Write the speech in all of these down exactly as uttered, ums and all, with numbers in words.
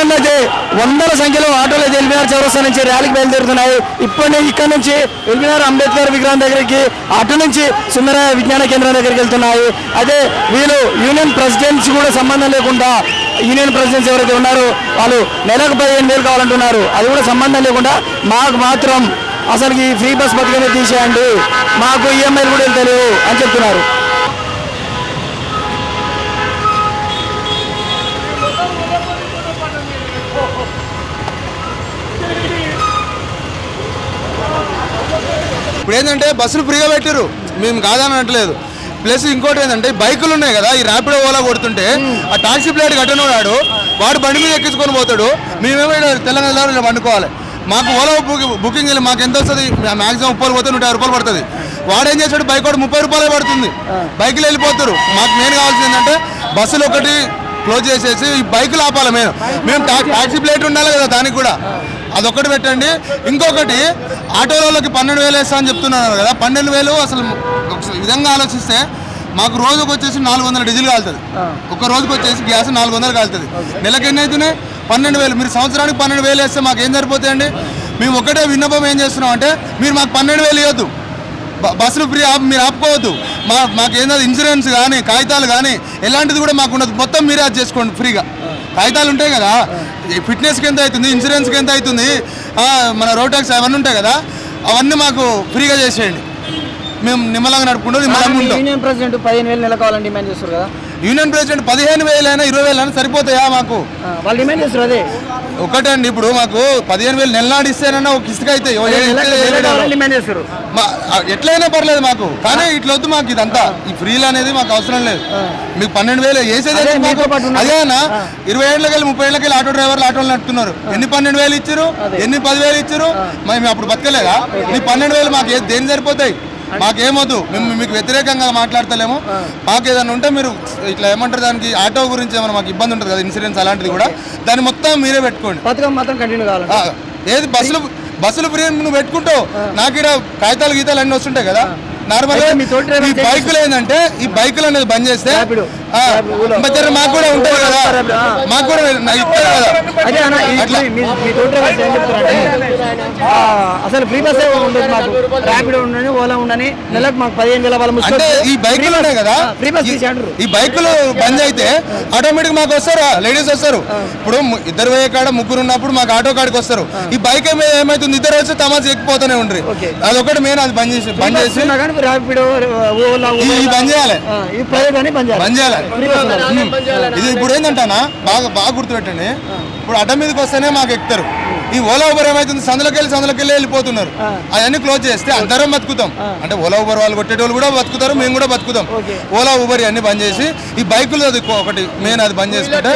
చూసుకున్నట్లయితే వందల సంఖ్యలో ఆటోలు అయితే ఎల్బీఆర్ చౌరస్తా నుంచి ర్యాలీకి బయలుదేరుతున్నాయి. ఇప్పటి ఇక్కడ నుంచి ఎల్బీఆర్ అంబేద్కర్ విగ్రహం దగ్గరికి అటు నుంచి సుందర విజ్ఞాన కేంద్రం దగ్గరికి వెళ్తున్నాయి. అదే వీళ్ళు యూనియన్ ప్రెసిడెంట్స్ కూడా సంబంధం లేకుండా యూనియన్ ప్రెసిడెంట్స్ ఎవరైతే ఉన్నారో వాళ్ళు నెలకు పదిహేను వేలు కావాలంటున్నారు. అది కూడా సంబంధం లేకుండా మాకు మాత్రం అసలు ఈ ఫ్రీ బస్ పథకమే తీసేయండి, మాకు ఈఎంఐలు కూడా తెలియవు అని చెప్తున్నారు. ఇప్పుడు ఏంటంటే బస్సులు ఫ్రీగా పెట్టారు, మేము కాదని అనట్లేదు. ప్లస్ ఇంకోటి ఏంటంటే బైకులు ఉన్నాయి కదా, ఈ ర్యాపిడో ఓలా కొడుతుంటే ఆ టాక్సీ ప్లేట్ కట్టనోడాడు వాడు బండి మీద ఎక్కించుకొని పోతాడు, మేమేమో తెలంగాణలో వండుకోవాలి. మాకు ఓలా బుకింగ్ వెళ్ళి మాకు ఎంత వస్తుంది, మ్యాక్సిమం ముప్పై పోతే నూట యాభై రూపాయలు పడుతుంది. వాడు ఏం చేశాడు, బైక్ వాడు ముప్పై రూపాయలే పడుతుంది, బైకులు వెళ్ళిపోతారు. మాకు మెయిన్ కావాల్సింది ఏంటంటే బస్సులు ఒకటి క్లోజ్ చేసేసి ఈ బైకులు ఆపాలి. మేము మేము టాక్సీ ప్లేట్ ఉండాలి కదా, దానికి కూడా అదొకటి పెట్టండి. ఇంకొకటి ఆటోలకి పన్నెండు వేలు వేస్తా అని చెప్తున్నారు కదా, పన్నెండు వేలు అసలు ఒక విధంగా ఆలోచిస్తే మాకు రోజుకు వచ్చేసి నాలుగు వందల డీజిల్ కాలుతుంది, ఒక రోజుకి వచ్చేసి గ్యాస్ నాలుగు వందలు కాలుతుంది. నెలకి ఎన్ని అవుతున్నాయి, పన్నెండు వేలు. మీరు సంవత్సరానికి పన్నెండు వేలు వేస్తే మాకు ఏం సరిపోతాయండి? మేము ఒకటే విన్నపం ఏం చేస్తున్నాం అంటే మీరు మాకు పన్నెండు వేలు ఇవ్వద్దు, బస్సులు ఫ్రీ ఆప్ మీరు ఆపుకోవద్దు. మా మాకు ఏంటంటే ఇన్సూరెన్స్ కానీ కాగితాలు కానీ ఎలాంటిది కూడా మాకు ఉండదు, మొత్తం మీరే అది చేసుకోండి ఫ్రీగా. కాగితాలు ఉంటాయి కదా, ఫిట్నెస్కి ఎంత అవుతుంది, ఇన్సూరెన్స్కి ఎంత అవుతుంది, మన రోడ్ ట్యాక్స్ అవన్నీ ఉంటాయి కదా, అవన్నీ మాకు ఫ్రీగా చేసేయండి. మేము నిమ్మలంగా నడుపుకుంటాం, నిమ్మలంగా ఉంటాం. యూనియన్ ప్రెసిడెంట్ పదిహేను వేలు నెల కావాలని డిమాండ్ చేస్తారు కదా, యూనియన్ ప్రెసిడెంట్ పదిహేను వేలైనా ఇరవై వేలైనా సరిపోతాయా మాకు? వాళ్ళు డిమాండ్ చేస్తారు అదే ఒకటే అండి. ఇప్పుడు మాకు పదిహేను వేలు నెల నాడు ఇస్తేనన్నా ఒక ఇసుక అయితే ఎట్లయినా పర్లేదు మాకు, కానీ ఇట్లా వద్దు మాకు. ఇదంతా ఈ ఫ్రీలు అనేది మాకు అవసరం లేదు. మీకు పన్నెండు వేలు వేసేది అదేనా? ఇరవై ఏళ్ళకి వెళ్ళి ముప్పై ఏళ్ళకి వెళ్ళి ఆటో డ్రైవర్లు ఆటోలు నడుపుతున్నారు. ఎన్ని పన్నెండు వేలు ఇచ్చారు, ఎన్ని పదివేలు ఇచ్చారు, మేము అప్పుడు బతకలేదా? మీ పన్నెండు వేలు మాకు దేని సరిపోతాయి? మాకేమొద్దు, మేము మీకు వ్యతిరేకంగా మాట్లాడతలేము. మాకు ఏదైనా ఉంటే మీరు ఇట్లా ఏమంటారు, దానికి ఆటో గురించి ఏమైనా మాకు ఇబ్బంది ఉంటుంది కదా, ఇన్సూరెన్స్ అలాంటిది కూడా, దాన్ని మొత్తం మీరే పెట్టుకోండి. పథకం మాత్రం కంటిన్యూ కావాలి. ఏది బస్సులు బస్సులు ఫ్రీ నువ్వు పెట్టుకుంటూ నాకు ఇక్కడ కాగితాలు గీతాలు అన్నీ వస్తుంటాయి కదా. నార్మల్గా ఈ బైకులు ఏంటంటే ఈ బైకులు అనేది బంద్ చేస్తే మాకు కూడా ఉంటాయి కదా, మాకు కూడా ఇస్తారు కదా. అసలు ఫ్రీ బస్ ఉండదు మాకు, ర్యాపిడో ఉండని ఓలా ఉండని నెలకు మాకు పదిహేను వేల వాళ్ళు అంటే ఈ బైకులు ఉన్నాయి కదా, ఫ్రీ బస్ తీసేయండి. ఈ బైకులు బంద్ అయితే ఆటోమేటిక్ మాకు వస్తారా, లేడీస్ వస్తారు. ఇప్పుడు ఇద్దరు పోయే కాడ ముగ్గురు ఉన్నప్పుడు మాకు ఆటో కాడికి వస్తారు. ఈ బైక్ ఏమైతుంది, ఇద్దరు వచ్చి తమాసి ఎక్కిపోతూనే ఉంటారు. అదొకటి మెయిన్, అది బంద్ చేసి బంద్ చేసి బంద్ చేయాలి, బంద్ చేయాలి. ఇది ఇప్పుడు ఏంటంటానా బాగా బాగా గుర్తుపెట్టండి. ఇప్పుడు అడ్డ మీదకి వస్తేనే మాకు ఎక్కుతారు. ఈ ఓలా ఊబర్ ఏమైతుంది, సందులోకి వెళ్ళి సందులోకి వెళ్ళి వెళ్ళిపోతున్నారు. అవన్నీ క్లోజ్ చేస్తే అందరం బతుకుతాం. అంటే ఓలా ఊబర్ వాళ్ళు కొట్టేటోళ్ళు కూడా బతుకుతారు, మేము కూడా బతుకుతాం. ఓలా ఊబర్ అన్ని బంద్ చేసి ఈ బైకులు అది ఒకటి మెయిన్, అది బంద్ చేసుకుంటే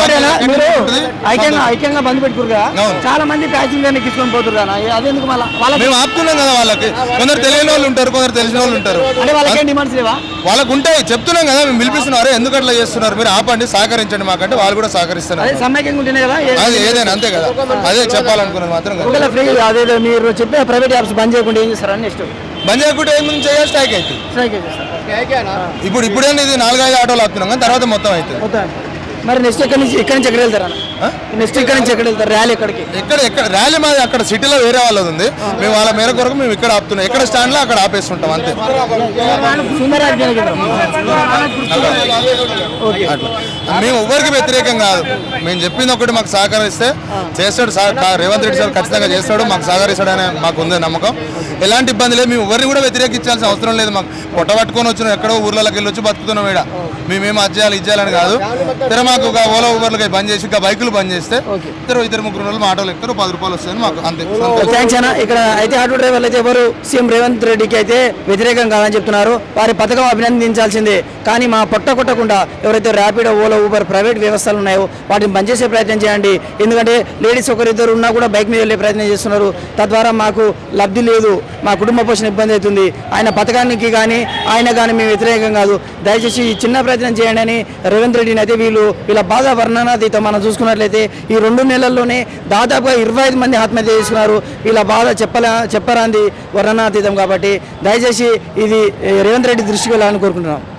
ఐక్యంగా బంద్ పెట్టుకురుగా చాలా మంది ప్యాసింజర్ ఎక్కించుకొని పోతున్నారు. మేము ఆపుతున్నాం కదా, వాళ్ళకి కొందరు తెలియని వాళ్ళు ఉంటారు, కొందరు తెలిసిన వాళ్ళు ఉంటారు. వాళ్ళకు ఉంటాయి, చెప్తున్నాం కదా, మేము పిలిపిస్తున్నారు. ఎందుకు అట్లా చేస్తున్నారు, మీరు ఆపండి, సహకరించండి మాకంటే వాళ్ళు కూడా సహకరిస్తున్నారు. అది ఏదైనా అంతే కదా, అదే చెప్పాలనుకున్నాను మాత్రం. మీరు చెప్పే ప్రైవేట్ యాప్స్ బంద్ చేయకుండా ఏం చేస్తారని నెక్స్ట్ బంద్ చేయకుండా ఏం చేయాలి, స్ట్రైక్ అయితే ఇప్పుడు ఇప్పుడేంది ఇది నాలుగైదు ఆటోలు ఆపుతున్నాం కానీ తర్వాత మొత్తం అయితే. మరి నెక్స్ట్ ఎక్కడి నుంచి ఎక్కడి నుంచి ఎక్కడ వెళ్తారా? నెక్స్ట్ ఇక్కడ నుంచి ఎక్కడ వెళ్తారు? ర్యాలీ ఎక్కడికి? ఎక్కడ ఎక్కడ ర్యాలీ మాది అక్కడ సిటీలో వేరే వాళ్ళది ఉంది, మేము వాళ్ళ మేర కొరకు మేము ఇక్కడ ఆపుతున్నాం. ఎక్కడ స్టాండ్ లో అక్కడ ఆపేస్తుంటాం అంతే. మేము ఎవరికి వ్యతిరేకం కాదు, మేము చెప్పింది ఒకటి, మాకు సహకరిస్తే చేస్తాడు రేవంత్ రెడ్డి సార్, ఖచ్చితంగా చేస్తాడు, మాకు సహకరిస్తాడనే మాకు ఉంది నమ్మకం. ఎలాంటి ఇబ్బంది లేదు, మేము ఎవరిని కూడా వ్యతిరేకించాల్సిన అవసరం లేదు. మాకు పొట్ట పట్టుకొని వచ్చినాం, ఎక్కడో ఊర్లలోకి వెళ్ళి వచ్చి బతుకుతున్నాం. ఇక్కడ మేమేం అది చేయాలి ఇది చేయాలని కాదు. ఇతర మాకు ఓలా ఊబర్లకి బంద్ చేసి ఇంకా బైకులు బంద్ చేస్తే ఇద్దరు ఇద్దరు ముగ్గురు రోజులు ఆటోలు ఎక్కుతారు, పది రూపాయలు వస్తాయని మాకు అంతే. థ్యాంక్స్ అన్న. ఇక్కడ అయితే ఆటో డ్రైవర్లు అయితే ఎవరు సీఎం రేవంత్ రెడ్డికి అయితే వ్యతిరేకం కాదని చెప్తున్నారు. వారి పథకం అభినందించాల్సిందే, కానీ మా పొట్ట కొట్టకుండా ఎవరైతే ర్యాపిడో ఓలా ఊబర్ ప్రైవేట్ వ్యవస్థలు ఉన్నాయో వాటిని బంద్ చేసే ప్రయత్నం చేయండి. ఎందుకంటే లేడీస్ ఒకరిద్దరు ఉన్నా కూడా బైక్ మీద వెళ్ళే ప్రయత్నం చేస్తున్నారు. తద్వారా మాకు లబ్ధి లేదు, మా కుటుంబ పోషణ ఇబ్బంది అవుతుంది. ఆయన పథకానికి కానీ ఆయన కానీ మేము వ్యతిరేకం కాదు. దయచేసి చిన్న ప్రయత్నం చేయండి అని రేవంత్ రెడ్డిని అయితే వీళ్ళు వీళ్ళ బాధ వర్ణనాతీతం. మనం చూసుకున్నట్లయితే ఈ రెండు నెలల్లోనే దాదాపుగా ఇరవై ఐదు మంది ఆత్మహత్య చేసుకున్నారు. వీళ్ళ బాధ చెప్పలే చెప్పరాంది వర్ణనాతీతం. కాబట్టి దయచేసి ఇది రేవంత్ రెడ్డి దృష్టికి వెళ్ళాలని కోరుకుంటున్నాం.